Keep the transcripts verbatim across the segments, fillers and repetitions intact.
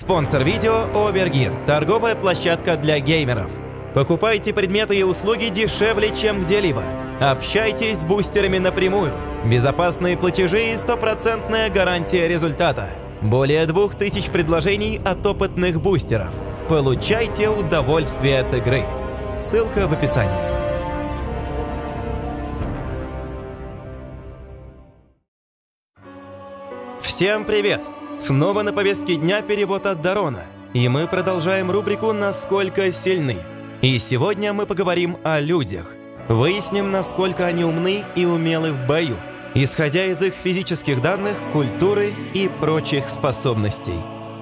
Спонсор видео – Overgear, торговая площадка для геймеров. Покупайте предметы и услуги дешевле, чем где-либо. Общайтесь с бустерами напрямую. Безопасные платежи и стопроцентная гарантия результата. Более двух тысяч предложений от опытных бустеров. Получайте удовольствие от игры. Ссылка в описании. Всем привет! Снова на повестке дня перевод от Дарона. И мы продолжаем рубрику «Насколько сильны». И сегодня мы поговорим о людях. Выясним, насколько они умны и умелы в бою, исходя из их физических данных, культуры и прочих способностей.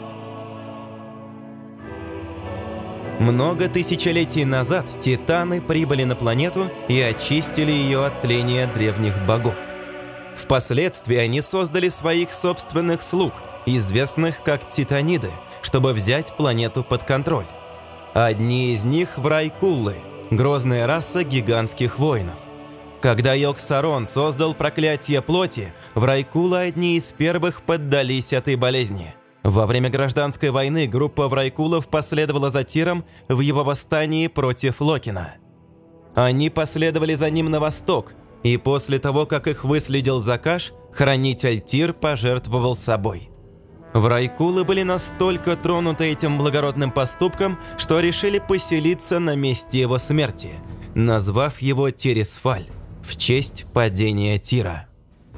Много тысячелетий назад титаны прибыли на планету и очистили ее от тления древних богов. Впоследствии они создали своих собственных слуг, известных как титаниды, чтобы взять планету под контроль. Одни из них – Врайкуллы, грозная раса гигантских воинов. Когда Йог-Сарон создал проклятие плоти, Врайкуллы одни из первых поддались этой болезни. Во время гражданской войны группа Врайкуллов последовала за Тиром в его восстании против Локина. Они последовали за ним на восток, и после того, как их выследил Закаш, хранитель Тир пожертвовал собой. Врайкуллы были настолько тронуты этим благородным поступком, что решили поселиться на месте его смерти, назвав его Тирисфаль в честь падения Тира.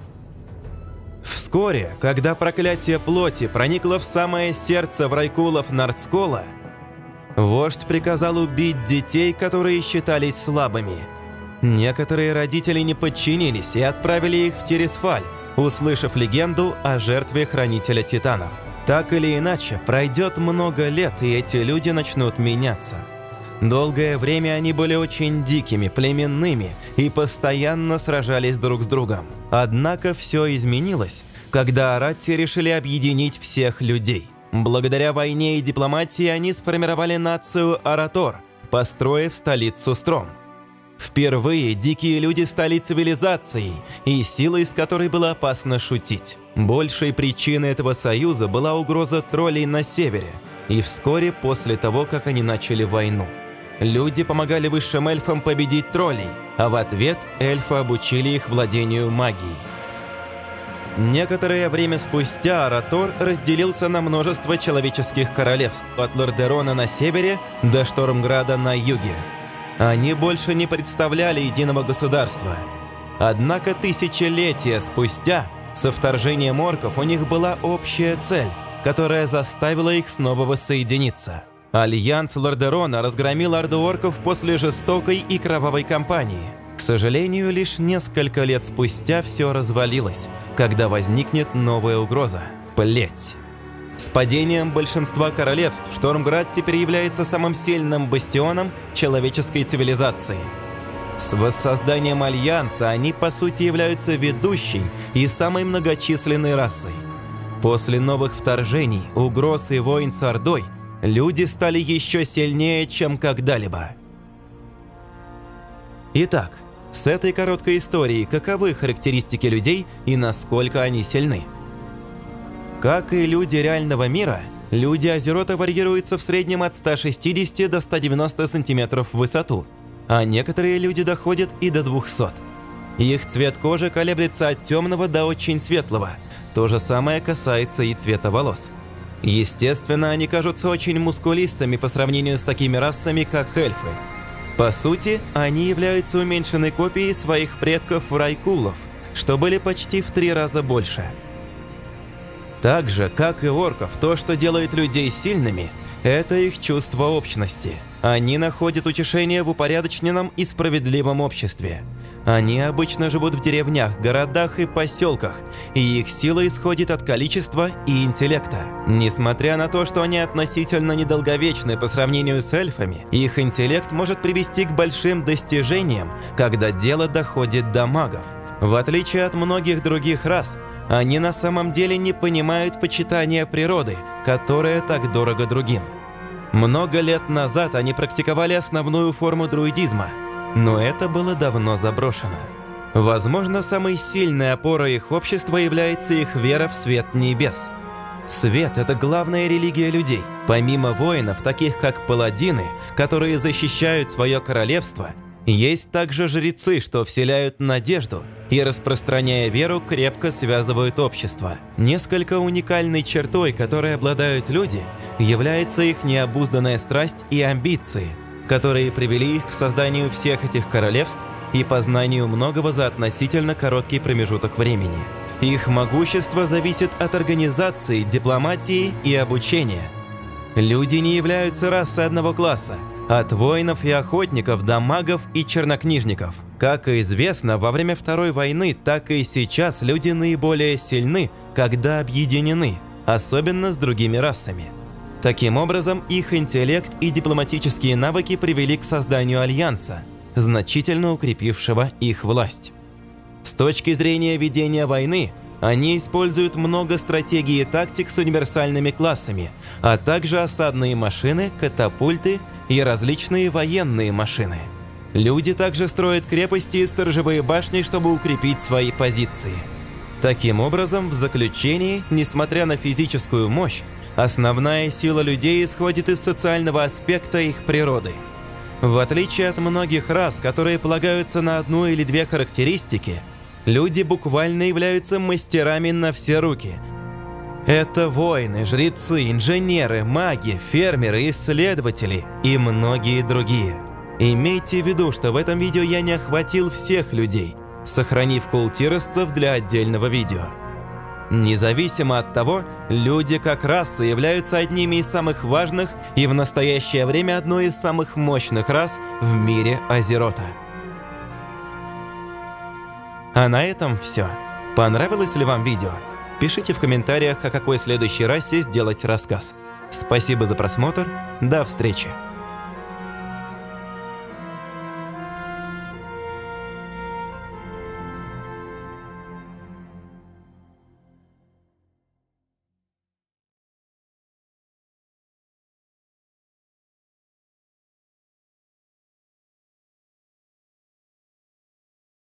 Вскоре, когда проклятие плоти проникло в самое сердце Врайкуллов Нардскола, вождь приказал убить детей, которые считались слабыми. Некоторые родители не подчинились и отправили их в Тирисфаль, услышав легенду о жертве хранителя титанов. Так или иначе, пройдет много лет, и эти люди начнут меняться. Долгое время они были очень дикими, племенными и постоянно сражались друг с другом. Однако все изменилось, когда Аратти решили объединить всех людей. Благодаря войне и дипломатии они сформировали нацию Аратор, построив столицу Стром. Впервые дикие люди стали цивилизацией, и силой, с которой было опасно шутить. Большей причиной этого союза была угроза троллей на севере, и вскоре после того, как они начали войну. Люди помогали высшим эльфам победить троллей, а в ответ эльфы обучили их владению магией. Некоторое время спустя Аратор разделился на множество человеческих королевств, от Лордерона на севере до Штормграда на юге. Они больше не представляли единого государства. Однако тысячелетия спустя, со вторжением орков, у них была общая цель, которая заставила их снова воссоединиться. Альянс Лордерона разгромил орду орков после жестокой и кровавой кампании. К сожалению, лишь несколько лет спустя все развалилось, когда возникнет новая угроза – плеть. С падением большинства королевств Штормград теперь является самым сильным бастионом человеческой цивилизации. С воссозданием Альянса они, по сути, являются ведущей и самой многочисленной расой. После новых вторжений, угроз и войн с Ордой, люди стали еще сильнее, чем когда-либо. Итак, с этой короткой историей каковы характеристики людей и насколько они сильны? Как и люди реального мира, люди Азерота варьируются в среднем от ста шестидесяти до ста девяноста сантиметров в высоту, а некоторые люди доходят и до двухсот. Их цвет кожи колеблется от темного до очень светлого, то же самое касается и цвета волос. Естественно, они кажутся очень мускулистыми по сравнению с такими расами, как эльфы. По сути, они являются уменьшенной копией своих предков Врайкуллов, что были почти в три раза больше. Так же, как и орков, то, что делает людей сильными, это их чувство общности. Они находят утешение в упорядоченном и справедливом обществе. Они обычно живут в деревнях, городах и поселках, и их сила исходит от количества и интеллекта. Несмотря на то, что они относительно недолговечны по сравнению с эльфами, их интеллект может привести к большим достижениям, когда дело доходит до магов. В отличие от многих других рас, они на самом деле не понимают почитания природы, которая так дорого другим. Много лет назад они практиковали основную форму друидизма, но это было давно заброшено. Возможно, самой сильной опорой их общества является их вера в свет небес. Свет – это главная религия людей. Помимо воинов, таких как паладины, которые защищают свое королевство, есть также жрецы, что вселяют надежду и, распространяя веру, крепко связывают общество. Несколько уникальной чертой, которой обладают люди, является их необузданная страсть и амбиции, которые привели их к созданию всех этих королевств и познанию многого за относительно короткий промежуток времени. Их могущество зависит от организации, дипломатии и обучения. Люди не являются расой одного класса, от воинов и охотников до магов и чернокнижников. Как известно, во время Второй войны, так и сейчас люди наиболее сильны, когда объединены, особенно с другими расами. Таким образом, их интеллект и дипломатические навыки привели к созданию альянса, значительно укрепившего их власть. С точки зрения ведения войны, они используют много стратегий и тактик с универсальными классами, а также осадные машины, катапульты и различные военные машины. Люди также строят крепости и сторожевые башни, чтобы укрепить свои позиции. Таким образом, в заключении, несмотря на физическую мощь, основная сила людей исходит из социального аспекта их природы. В отличие от многих рас, которые полагаются на одну или две характеристики, люди буквально являются мастерами на все руки. Это воины, жрецы, инженеры, маги, фермеры, исследователи и многие другие. Имейте в виду, что в этом видео я не охватил всех людей, сохранив культиросцев для отдельного видео. Независимо от того, люди как раса являются одними из самых важных и в настоящее время одной из самых мощных рас в мире Азерота. А на этом все. Понравилось ли вам видео? Пишите в комментариях, о какой следующей расе сделать рассказ. Спасибо за просмотр. До встречи!